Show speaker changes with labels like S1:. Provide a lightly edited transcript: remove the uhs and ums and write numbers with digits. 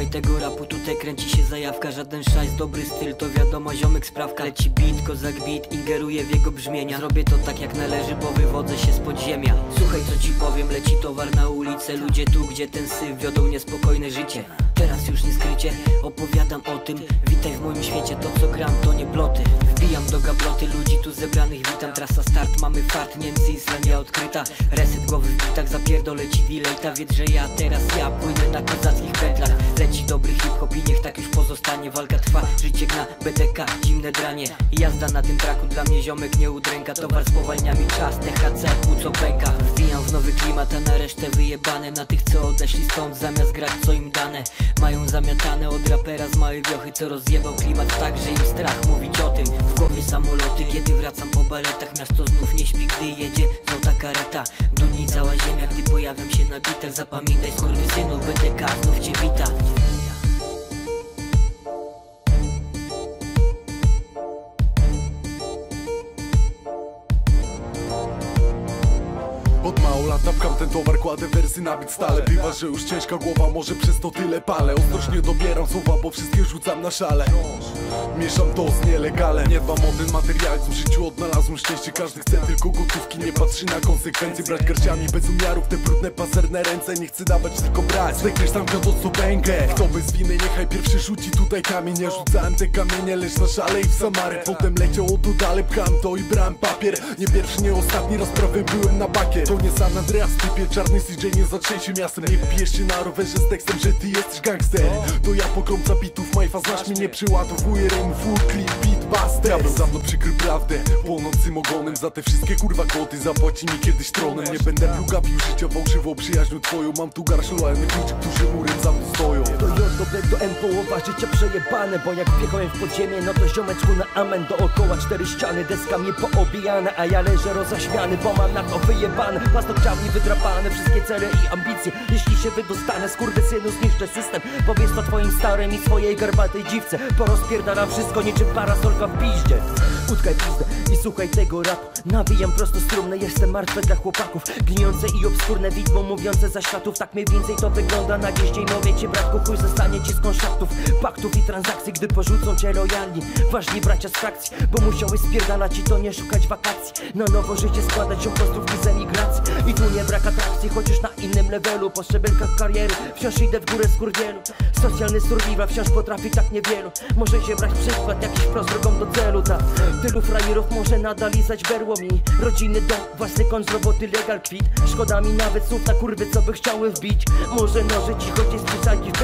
S1: tego rapu, tutaj kręci się zajawka. Żaden szajs, dobry styl, to wiadomo ziomek sprawka. Leci beat, kozak beat, ingeruje w jego brzmienia. Zrobię to tak jak należy, bo wywodzę się z podziemia. Słuchaj co ci powiem, leci towar na ulicę. Ludzie tu, gdzie ten syf wiodą niespokojne życie. Teraz już nie skrycie, opowiadam o tym. Witaj w moim świecie, to co gram to nie ploty. Wbijam do gabloty ludzi tu zebranych, witam. Trasa start, mamy fart, Niemcy, Islandia odkryta. Reset głowy w bitach, zapierdolę ci delay. Wiedz, że ja teraz płynę na kozackich pętlach. Leci dobry hip-hop i niech tak już pozostanie. Walka trwa, życie gna, BTK, zimne dranie. Jazda na tym traku, dla mnie ziomek nie udręka. Towar spowalnia mi czas, THC, płuco pęka. Wbijam w nowy klimat, a na resztę wyjebane. Na tych co odeszli stąd, zamiast grać co im dane. Mają zamiatane od rapera z małej wiochy, co rozjebał klimat tak, że im strach mówić o tym. W głowie samoloty, kiedy wracam po baletach. Miasto znów nie śpi, gdy jedzie złota kareta. Dudni cała ziemia, gdy pojawiam się na bitach. Zapamiętaj skurwysynu, BTK znów cię wita.
S2: Od mało lat napkam ten towar, kładę wersy na bit stale. Bywa, że już ciężka głowa, może przez to tyle palę. Ostrożnie dobieram słowa, bo wszystkie rzucam na szale. Mieszam to z nielegalem. Nie dbam o ten materializm, w życiu odnalazłem szczęście. Każdy chce tylko gotówki, nie patrzy na konsekwencje. Brać garściami bez umiarów, te brudne, pazerne ręce. Nie chcę dawać, tylko brać. Zwykle tam wiodło co pękę. Kto bez winy, niechaj pierwszy rzuci tutaj kamień. Ja rzucałem te kamienie, lecz na szale i w Samarę. Potem leciał o tu dalej, pchałem to i brałem papier. Nie pierwszy, nie ostatni raz prawie byłem na bakier. To nie San Andreas, typie czarny CJ, nie zatrzęsie miastem. Nie wbijesz się na rowerze z tekstem, że ty jesteś gangster. To ja pogromca bitów, Majfa, znasz mnie, nie przyładowuję rym, full clip, beatbuster. Ja bym dawno przykrył prawdę płonącym ogonem. Za te wszystkie kurwa koty zapłaci mi kiedyś tronem. Nie będę plugawił życia fałszywą przyjaźnią twoją. Mam tu garść lojalnych ludzi, którzy murem za mną stoją.
S3: To J do M, połowa życia przejebane. Bo jak wjechałem w podziemie, no to ziomeczku na amen. Dookoła 4 ściany, deska mnie poobijane. A ja leżę rozaśmiany, bo mam na to wyjebane. Paznokciami wydrapane, wszystkie cele i ambicje. Jeśli się wydostanę, skurwysynu, zniszczę system. Powiedz to twoim starym i swojej garbatej dziwce. Porozpierdalam wszystko niczym parasolka w piździe. Utkaj pizdę i słuchaj tego rapu. Nawijam prosto strumne, jestem martwe dla chłopaków. Gnijące i obskurne widmo mówiące za światów. Tak mniej więcej to wygląda na dziś dzień. No wiecie bratku, chuj zostanie ci z kontraktów, paktów i transakcji, gdy porzucą cię lojalni ważni bracia z frakcji, bo musiałeś spierdalać i to nie szukać wakacji. Na nowo życie składać się pozdrówki z emigracji. I tu nie brak atrakcji, chociaż na innym levelu. Po szczebelkach kariery wciąż idę w górę z kurwielu. Socjalny survival wciąż potrafi tak niewielu. Może się brać przykład, jakiś wprost drogą do celu. Tak, tylu frajerów może nadal lizać berło mi. Rodziny, dom, własny kąt z roboty, legal kwit. Szkoda mi nawet słów na kurwy, co by chciały wbić. Może noże ci choć jest pisaki w